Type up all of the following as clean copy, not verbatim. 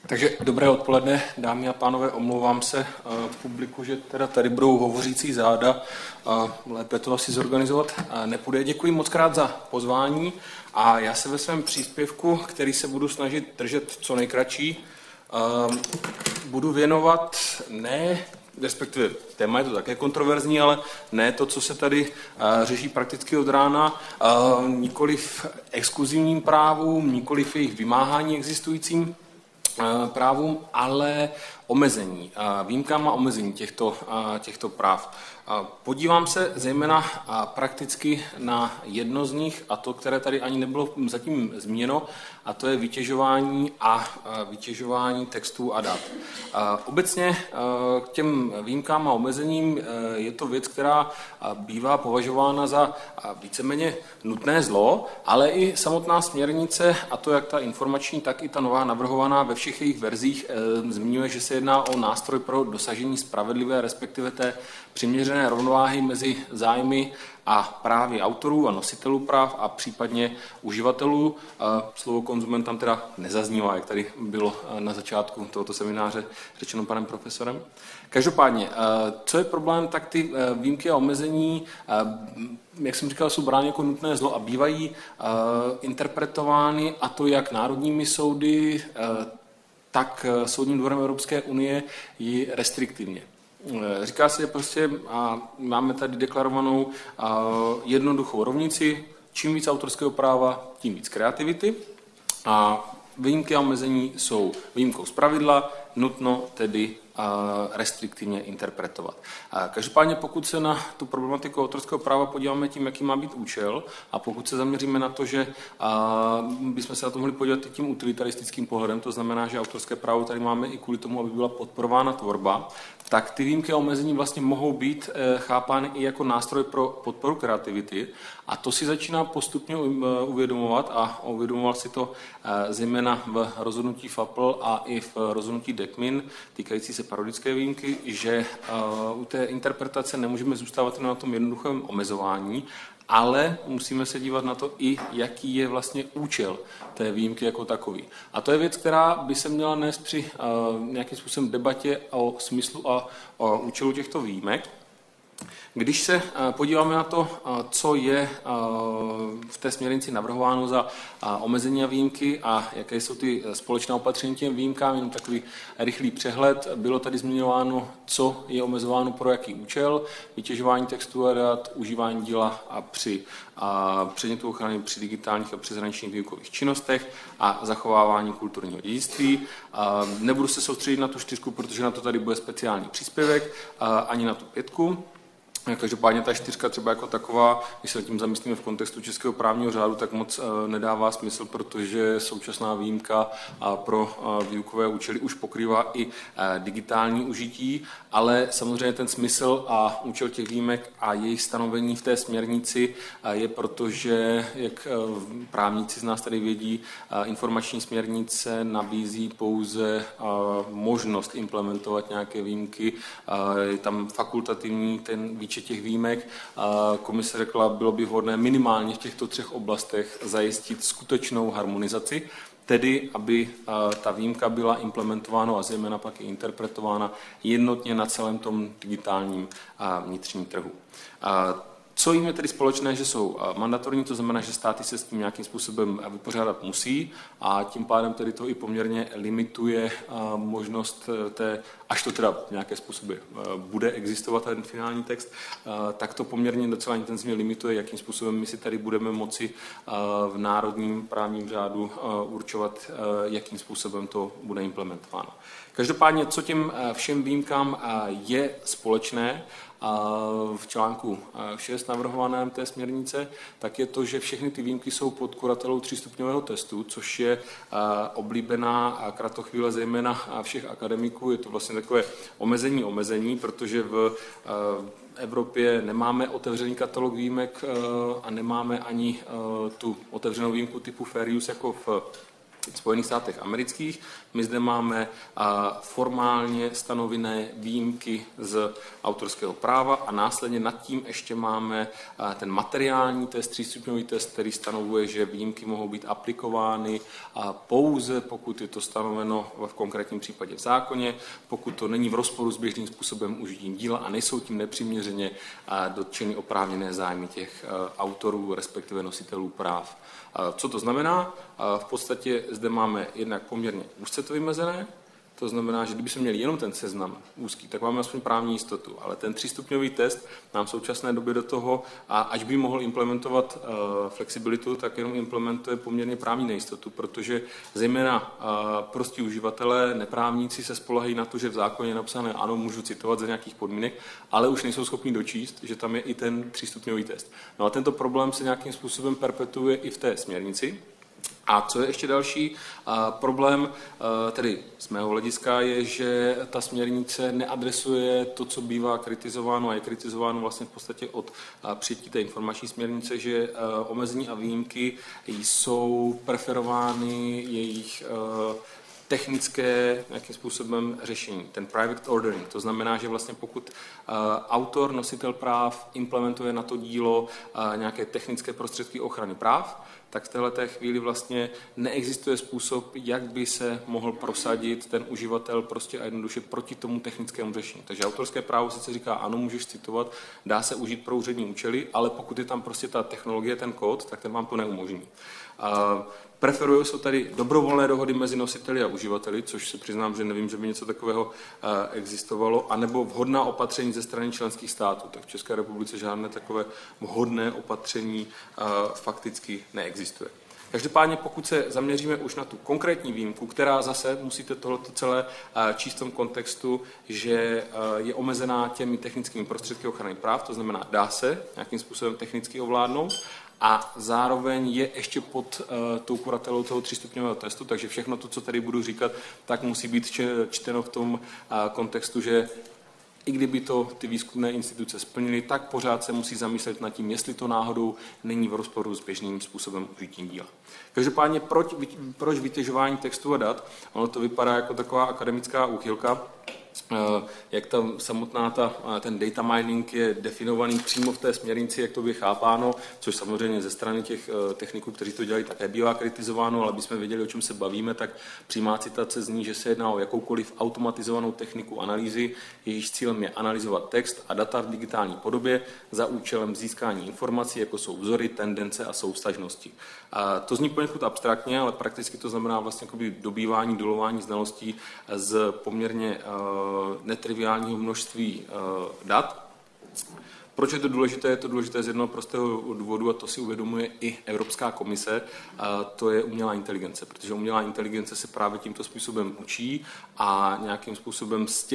Takže dobré odpoledne, dámy a pánové, omlouvám se publiku, že teda tady budou hovořící záda, lépe to asi zorganizovat nepůjde. Děkuji moc krát za pozvání a já se ve svém příspěvku, který se budu snažit držet co nejkratší, budu věnovat respektive téma je to také kontroverzní, ale ne to, co se tady řeší prakticky od rána, nikoliv exkluzivním právům, nikoliv jejich vymáhání existujícím právům, ale omezení, výjimkám a omezení těchto práv. Podívám se zejména prakticky na jedno z nich, a to, které tady ani nebylo zatím zmíněno, a to je vytěžování textů a dat. Obecně k těm výjimkám a omezením je to věc, která bývá považována za víceméně nutné zlo, ale i samotná směrnice, a to jak ta informační, tak i ta nová navrhovaná ve všech jejich verzích zmiňuje, že se jedná o nástroj pro dosažení spravedlivé, respektive té přiměřené rovnováhy mezi zájmy a právy autorů a nositelů práv a případně uživatelů. Slovo konzument tam teda nezaznívá, jak tady bylo na začátku tohoto semináře řečeno panem profesorem. Každopádně, co je problém, tak ty výjimky a omezení, jak jsem říkal, jsou brány jako nutné zlo a bývají interpretovány, a to jak národními soudy, tak Soudním dvorem Evropské unie i restriktivně. Říká se, že prostě máme tady deklarovanou jednoduchou rovnici, čím víc autorského práva, tím víc kreativity. A výjimky a omezení jsou výjimkou z pravidla, nutno tedy restriktivně interpretovat. Každopádně pokud se na tu problematiku autorského práva podíváme tím, jaký má být účel, a pokud se zaměříme na to, že bychom se na to mohli podívat i tím utilitaristickým pohledem, to znamená, že autorské právo tady máme i kvůli tomu, aby byla podporována tvorba, tak ty výjimky a omezení vlastně mohou být chápány i jako nástroj pro podporu kreativity, a to si začíná postupně uvědomovat, a uvědomoval si to zejména v rozhodnutí FAPL a i v rozhodnutí DECMIN týkající se parodické výjimky, že u té interpretace nemůžeme zůstávat na tom jednoduchém omezování, ale musíme se dívat na to i, jaký je vlastně účel té výjimky jako takový. A to je věc, která by se měla nést při nějakým způsobem debatě o smyslu a o účelu těchto výjimek. Když se podíváme na to, co je v té směrnici navrhováno za omezení a výjimky a jaké jsou ty společné opatření těm výjimkám, jenom takový rychlý přehled. Bylo tady zmiňováno, co je omezováno pro jaký účel, vytěžování textů a dat, užívání díla a při předmětu ochrany při digitálních a přeshraničních výukových činnostech a zachovávání kulturního dědictví. Nebudu se soustředit na tu 4, protože na to tady bude speciální příspěvek, ani na tu 5. Každopádně ta 4 třeba jako taková, když se tím zamyslíme v kontextu českého právního řádu, tak moc nedává smysl, protože současná výjimka pro výukové účely už pokrývá i digitální užití, ale samozřejmě ten smysl a účel těch výjimek a jejich stanovení v té směrnici je, protože, jak právníci z nás tady vědí, informační směrnice nabízí pouze možnost implementovat nějaké výjimky, je tam fakultativní ten výčet těch výjimek. Komise řekla, bylo by vhodné minimálně v těchto 3 oblastech zajistit skutečnou harmonizaci, tedy aby ta výjimka byla implementována a zejména pak i interpretována jednotně na celém tom digitálním vnitřním trhu. Co jim je tedy společné, že jsou mandatorní, to znamená, že státy se s tím nějakým způsobem vypořádat musí, a tím pádem tedy to i poměrně limituje možnost až to teda v nějaké způsoby bude existovat ten finální text, tak to poměrně docela intenzivně limituje, jakým způsobem my si tady budeme moci v národním právním řádu určovat, jakým způsobem to bude implementováno. Každopádně, co těm všem výjimkám je společné, v článku 6 navrhovaném té směrnice, tak je to, že všechny ty výjimky jsou pod kuratelou 3stupňového testu, což je oblíbená kratochvíle zejména všech akademiků. Je to vlastně takové omezení, protože v Evropě nemáme otevřený katalog výjimek a nemáme ani tu otevřenou výjimku typu fair use jako v Spojených státech amerických. My zde máme formálně stanovené výjimky z autorského práva a následně nad tím ještě máme ten materiální test, 3stupňový test, který stanovuje, že výjimky mohou být aplikovány pouze, pokud je to stanoveno v konkrétním případě v zákoně, pokud to není v rozporu s běžným způsobem užití díla a nejsou tím nepřiměřeně dotčeny oprávněné zájmy těch autorů, respektive nositelů práv. Co to znamená? V podstatě zde máme jednak poměrně úzce to vymezené, to znamená, že kdyby jsme měli jenom ten seznam úzký, tak máme aspoň právní jistotu, ale ten 3stupňový test nám v současné době do toho, a až by mohl implementovat flexibilitu, tak jenom implementuje poměrně právní nejistotu, protože zejména prostí uživatelé, neprávníci se spolehají na to, že v zákoně je napsané, ano, můžu citovat za nějakých podmínek, ale už nejsou schopni dočíst, že tam je i ten 3stupňový test. No a tento problém se nějakým způsobem perpetuuje i v té směrnici. A co je ještě další problém, tedy z mého hlediska, je, že ta směrnice neadresuje to, co bývá kritizováno a je kritizováno vlastně v podstatě od přijetí té informační směrnice, že omezení a výjimky jsou preferovány jejich technické nějakým způsobem řešení, ten private ordering. To znamená, že vlastně pokud autor, nositel práv implementuje na to dílo nějaké technické prostředky ochrany práv, tak v této chvíli vlastně neexistuje způsob, jak by se mohl prosadit ten uživatel prostě a jednoduše proti tomu technickému řešení. Takže autorské právo sice říká, ano, můžeš citovat, dá se užít pro úřední účely, ale pokud je tam prostě ta technologie, ten kód, tak ten vám to neumožní. Preferují se tady dobrovolné dohody mezi nositeli a uživateli, což se přiznám, že nevím, že by něco takového existovalo, anebo vhodná opatření ze strany členských států. Tak v České republice žádné takové vhodné opatření fakticky neexistuje. Každopádně pokud se zaměříme už na tu konkrétní výjimku, která zase musíte tohleto celé číst v tom kontextu, že je omezená těmi technickými prostředky ochrany práv, to znamená, dá se nějakým způsobem technicky ovládnout, a zároveň je ještě pod tou kuratelou toho 3stupňového testu, takže všechno to, co tady budu říkat, tak musí být čteno v tom kontextu, že i kdyby to ty výzkumné instituce splnily, tak pořád se musí zamyslet nad tím, jestli to náhodou není v rozporu s běžným způsobem užití díla. Každopádně proč vytěžování textu a dat? Ono to vypadá jako taková akademická úchylka, jak tam samotná ten data mining je definovaný přímo v té směrnici, jak to je chápáno, což samozřejmě ze strany těch techniků, kteří to dělají, také bývá kritizováno, ale abychom věděli, o čem se bavíme, tak přímá citace zní, že se jedná o jakoukoliv automatizovanou techniku analýzy, jejíž cílem je analyzovat text a data v digitální podobě za účelem získání informací, jako jsou vzory, tendence a souvztažnosti. A to zní poněkud abstraktně, ale prakticky to znamená vlastně dobývání, dolování znalostí z poměrně netriviálního množství dat. Proč je to důležité? Je to důležité z jednoho prostého důvodu a to si uvědomuje i Evropská komise, a to je umělá inteligence, protože umělá inteligence se právě tímto způsobem učí a nějakým způsobem z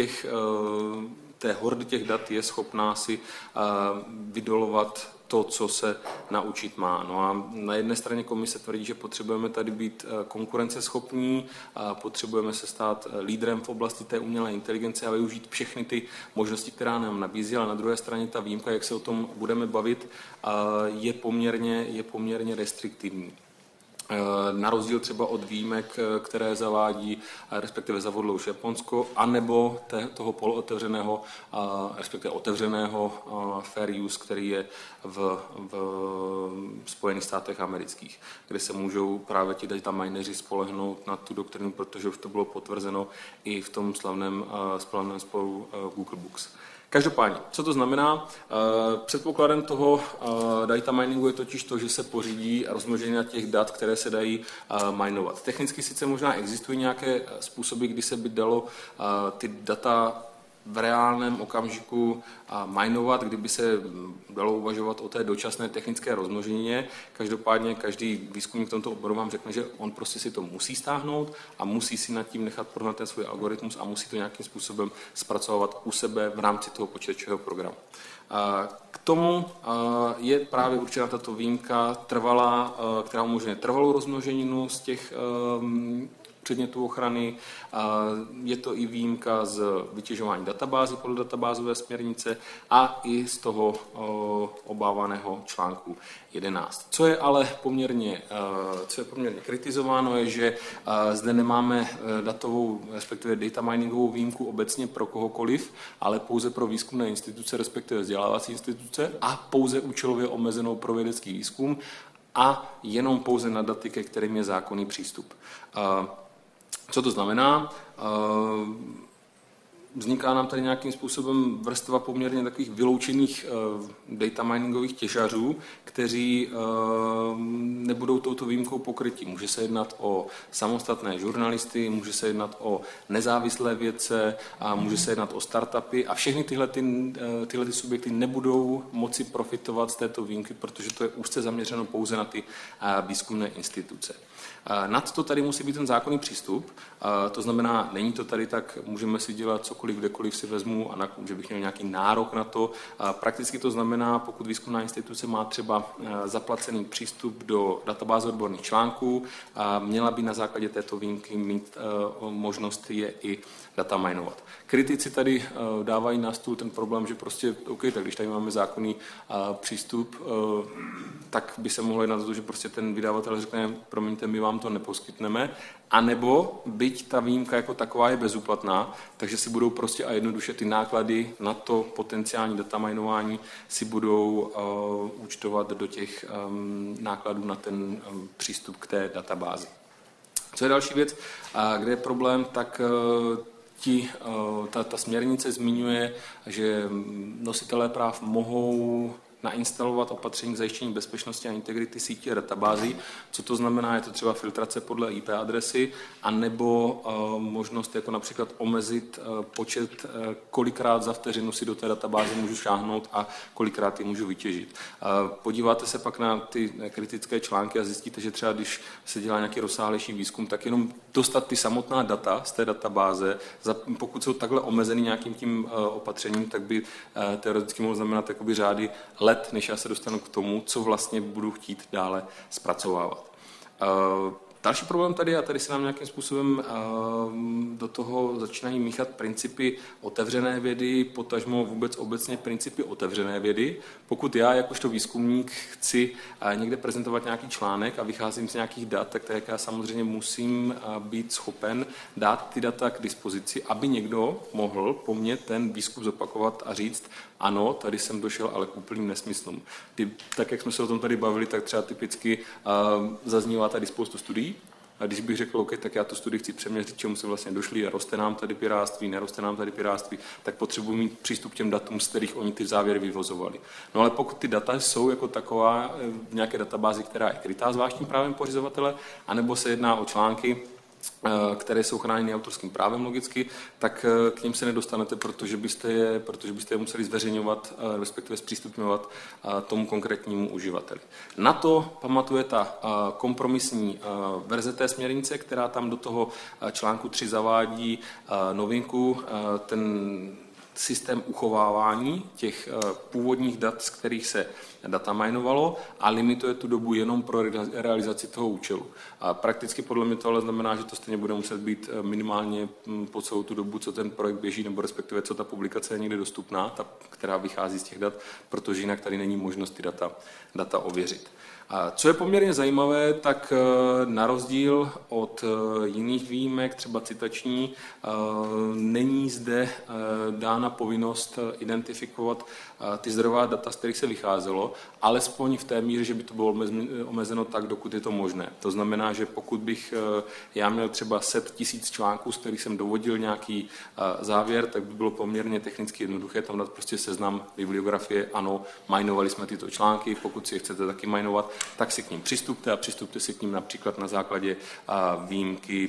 té hordy těch dat je schopná si vydolovat to, co se naučit má. No a na jedné straně komise tvrdí, že potřebujeme tady být konkurenceschopní, potřebujeme se stát lídrem v oblasti té umělé inteligence a využít všechny ty možnosti, která nám nabízí, ale na druhé straně ta výjimka, jak se o tom budeme bavit, je poměrně restriktivní. Na rozdíl třeba od výjimek, které zavádí, respektive zavodlo už Japonsko, anebo toho polootevřeného, respektive otevřeného fair use, který je v Spojených státech amerických, kde se můžou právě ti data mineři spolehnout na tu doktrinu, protože už to bylo potvrzeno i v tom slavném sporu Google Books. Každopádně, co to znamená? Předpokladem toho data miningu je totiž to, že se pořídí rozmnožení na těch dat, které se dají minovat. Technicky sice možná existují nějaké způsoby, kdy se by dalo ty data v reálném okamžiku minovat, kdyby se dalo uvažovat o té dočasné technické rozmnoženině. Každopádně každý výzkumník v tomto oboru vám řekne, že on prostě si to musí stáhnout a musí si nad tím nechat prohnat ten svůj algoritmus a musí to nějakým způsobem zpracovat u sebe v rámci toho počítačového programu. K tomu je právě určena tato výjimka trvalá, která umožňuje trvalou rozmnoženinu z těch předmětu ochrany, je to i výjimka z vytěžování databází podle databázové směrnice a i z toho obávaného článku 11. Co je ale poměrně kritizováno, je, že zde nemáme datovou, respektive data miningovou výjimku obecně pro kohokoliv, ale pouze pro výzkumné instituce, respektive vzdělávací instituce a pouze účelově omezenou pro vědecký výzkum a jenom pouze na daty, ke kterým je zákonný přístup. Co to znamená? Vzniká nám tady nějakým způsobem vrstva poměrně takových vyloučených data miningových těžařů, kteří nebudou touto výjimkou pokryti. Může se jednat o samostatné žurnalisty, může se jednat o nezávislé vědce, a může se jednat o startupy a všechny tyhle subjekty nebudou moci profitovat z této výjimky, protože to je úzce zaměřeno pouze na ty výzkumné instituce. Nad to tady musí být ten zákonný přístup, to znamená, není to tady tak, můžeme si dělat cokoliv, kdekoliv si vezmu a že bych měl nějaký nárok na to. Prakticky to znamená, pokud výzkumná instituce má třeba zaplacený přístup do databáze odborných článků, měla by na základě této výjimky mít možnost je i data minovat. Kritici tady dávají na stůl ten problém, že prostě, OK, tak když tady máme zákonný přístup, tak by se mohlo jednat o to, že prostě ten vydavatel řekne, promiňte, my vám to neposkytneme, anebo byť ta výjimka jako taková je bezúplatná, takže si budou prostě a jednoduše ty náklady na to potenciální data minování si budou účtovat do těch nákladů na ten přístup k té databázi. Co je další věc, kde je problém, tak ta směrnice zmiňuje, že nositelé práv mohou nainstalovat opatření k zajištění bezpečnosti a integrity sítí a databází. Co to znamená? Je to třeba filtrace podle IP adresy, anebo možnost jako například omezit počet, kolikrát za vteřinu si do té databáze můžu šáhnout a kolikrát ji můžu vytěžit. Podíváte se pak na ty kritické články a zjistíte, že třeba když se dělá nějaký rozsáhlejší výzkum, tak jenom dostat ty samotná data z té databáze, pokud jsou takhle omezený nějakým tím opatřením, tak by teoreticky mohlo znamenat jakoby řády let, než já se dostanu k tomu, co vlastně budu chtít dále zpracovávat. Další problém tady, a tady se nám nějakým způsobem do toho začínají míchat principy otevřené vědy, potažmo vůbec obecně principy otevřené vědy. Pokud já jakožto výzkumník chci někde prezentovat nějaký článek a vycházím z nějakých dat, tak já samozřejmě musím být schopen dát ty data k dispozici, aby někdo mohl po mně ten výzkum zopakovat a říct, ano, tady jsem došel, ale k úplným nesmyslům. Tak, jak jsme se o tom tady bavili, tak třeba typicky zaznívá tady spoustu studií. A když bych řekl, OK, tak já tu studii chci přeměřit, čemu se vlastně došli a roste nám tady pirátství, neroste nám tady pirátství, tak potřebuji mít přístup k těm datům, z kterých oni ty závěry vyvozovali. No ale pokud ty data jsou jako taková v nějaké databázi, která je krytá zvláštním právem pořizovatele, anebo se jedná o články, které jsou chráněny autorským právem logicky, tak k ním se nedostanete, protože byste je museli zveřejňovat, respektive zpřístupňovat tomu konkrétnímu uživateli. Na to pamatuje ta kompromisní verze té směrnice, která tam do toho článku 3 zavádí novinku, ten systém uchovávání těch původních dat, z kterých se data minovalo a limituje tu dobu jenom pro realizaci toho účelu. A prakticky podle mě to ale znamená, že to stejně bude muset být minimálně po celou tu dobu, co ten projekt běží, nebo respektive co ta publikace je někde dostupná, ta, která vychází z těch dat, protože jinak tady není možnost ty data ověřit. A co je poměrně zajímavé, tak na rozdíl od jiných výjimek, třeba citační, není zde dána povinnost identifikovat ty zdrojová data, z kterých se vycházelo, alespoň v té míře, že by to bylo omezeno tak, dokud je to možné. To znamená, že pokud bych já měl třeba set 1000 článků, z kterých jsem dovodil nějaký závěr, tak by bylo poměrně technicky jednoduché tam dát prostě seznam bibliografie, ano, minovali jsme tyto články, pokud si je chcete taky minovat, tak si k ním přistupte a přistupte si k ním například na základě výjimky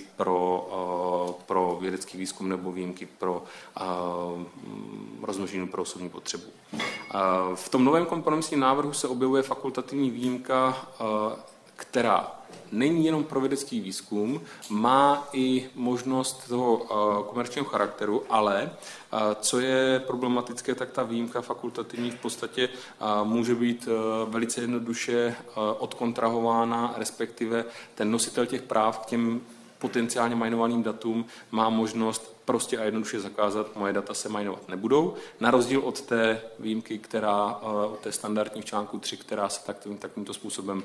pro vědecký výzkum nebo výjimky pro rozmnoženinu pro osobní potřebu. V tom novém kompromisním návrhu se objevuje fakultativní výjimka, která není jenom pro vědecký výzkum, má i možnost toho komerčního charakteru, ale co je problematické, tak ta výjimka fakultativní v podstatě může být velice jednoduše odkontrahována, respektive ten nositel těch práv k těm potenciálně minovaným datům má možnost prostě a jednoduše zakázat, moje data se minovat nebudou, na rozdíl od té výjimky, od té standardní v článku 3, která se takovýmto způsobem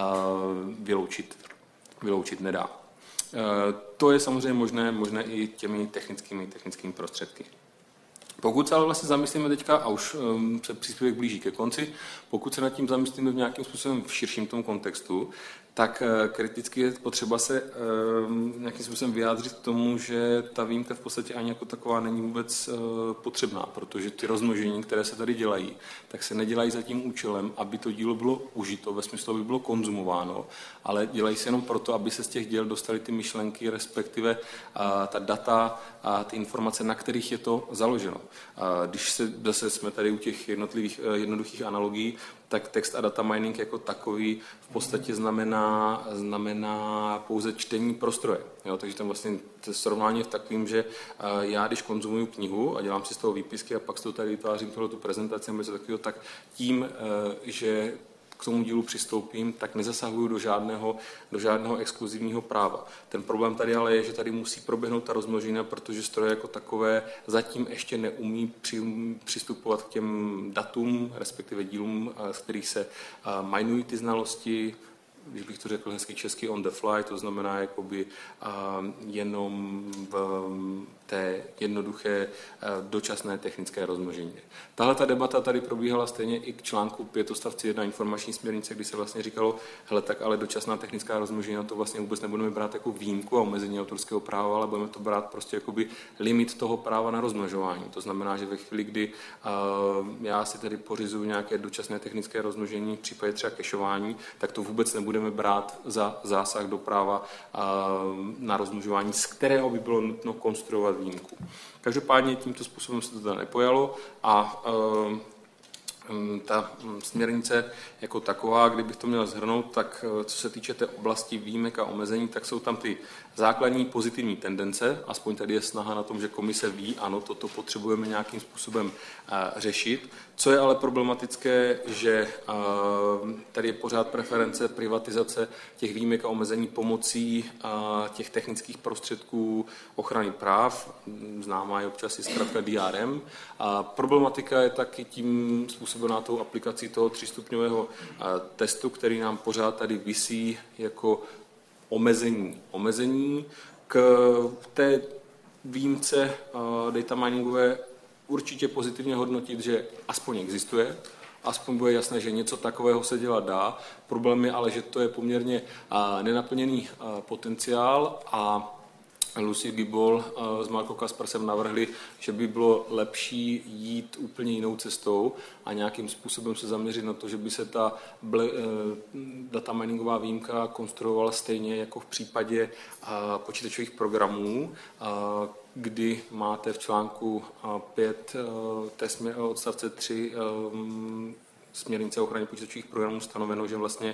vyloučit nedá. To je samozřejmě možné i těmi technickými prostředky. Pokud se ale vlastně zamyslíme teďka, a už se příspěvek blíží ke konci, pokud se nad tím zamyslíme v nějakým způsobem v širším tom kontextu, tak kriticky je potřeba se nějakým způsobem vyjádřit k tomu, že ta výjimka v podstatě ani jako taková není vůbec potřebná, protože ty rozmnožení, které se tady dělají, tak se nedělají za tím účelem, aby to dílo bylo užito, ve smyslu, aby bylo konzumováno, ale dělají se jenom proto, aby se z těch děl dostaly ty myšlenky, respektive ta data a ty informace, na kterých je to založeno. Když zase jsme tady u těch jednoduchých analogií, tak text a data mining jako takový v podstatě znamená pouze čtení prostroje. Jo? Takže tam vlastně srovnání je v takovým, že já, když konzumuju knihu a dělám si z toho výpisky a pak z toho tady vytvářím tu prezentaci, tak tím, že k tomu dílu přistoupím, tak nezasahuju do žádného exkluzivního práva. Ten problém tady ale je, že tady musí proběhnout ta rozmnožina, protože stroje jako takové zatím ještě neumí přistupovat k těm datům, respektive dílům, z kterých se minují ty znalosti, když bych to řekl hezky česky on the fly, to znamená jakoby jenom v té jednoduché dočasné technické rozmnožení. Tahle ta debata tady probíhala stejně i k článku 5 odstavci 1 informační směrnice, kdy se vlastně říkalo, hele, tak ale dočasná technická rozmnožení, to vlastně vůbec nebudeme brát jako výjimku a omezení autorského práva, ale budeme to brát prostě jakoby limit toho práva na rozmnožování. To znamená, že ve chvíli, kdy já si tady pořizuju nějaké dočasné technické rozmnožení, v případě třeba cacheování, tak to vůbec nebudeme brát za zásah do práva na rozmnožování, z kterého by bylo nutno konstruovat výjimku. Každopádně tímto způsobem se to tady nepojalo a ta směrnice jako taková, kdybych to měl shrnout, tak co se týče té oblasti výjimek a omezení, tak jsou tam ty základní pozitivní tendence, aspoň tady je snaha na tom, že komise ví, ano, toto potřebujeme nějakým způsobem řešit. Co je ale problematické, že tady je pořád preference privatizace těch výjimek a omezení pomocí těch technických prostředků ochrany práv, známá je občas i zkrátka DRM. A problematika je taky tím způsobená tou aplikací toho 3stupňového testu, který nám pořád tady visí jako omezení. K té výjimce data miningové určitě pozitivně hodnotit, že aspoň existuje, aspoň bude jasné, že něco takového se dělat dá. Problém je ale, že to je poměrně nenaplněný potenciál a Lucy Gibol s Marko Kaspersem navrhli, že by bylo lepší jít úplně jinou cestou a nějakým způsobem se zaměřit na to, že by se ta data miningová výjimka konstruovala stejně jako v případě počítačových programů, kdy máte v článku 5 odstavce 3 směrnice o ochraně počítačových programů stanoveno, že vlastně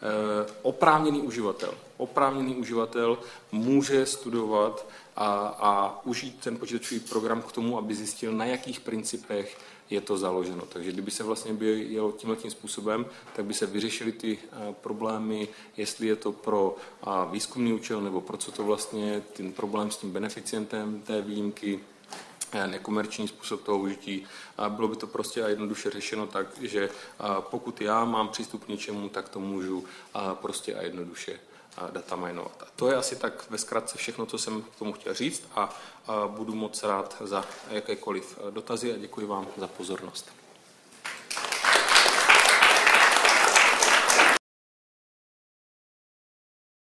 oprávněný uživatel může studovat a užít ten počítačový program k tomu, aby zjistil, na jakých principech je to založeno. Takže kdyby se vlastně jelo tímhletím způsobem, tak by se vyřešily ty problémy, jestli je to pro výzkumný účel, nebo pro co to vlastně ten problém s tím beneficientem té výjimky, nekomerční způsob toho užití. Bylo by to prostě a jednoduše řešeno tak, že pokud já mám přístup k něčemu, tak to můžu prostě a jednoduše data minovat. A to je asi tak ve zkratce všechno, co jsem k tomu chtěl říct a budu moc rád za jakékoliv dotazy a děkuji vám za pozornost.